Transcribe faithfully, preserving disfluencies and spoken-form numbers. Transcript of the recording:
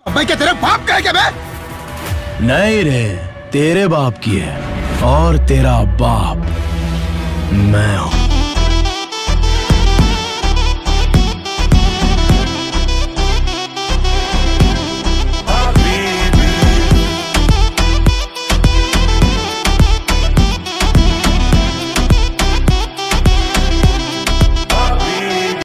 मैं क्या तेरे बाप का है क्या? मैं नहीं रे, तेरे बाप की है और तेरा बाप मैं हूं।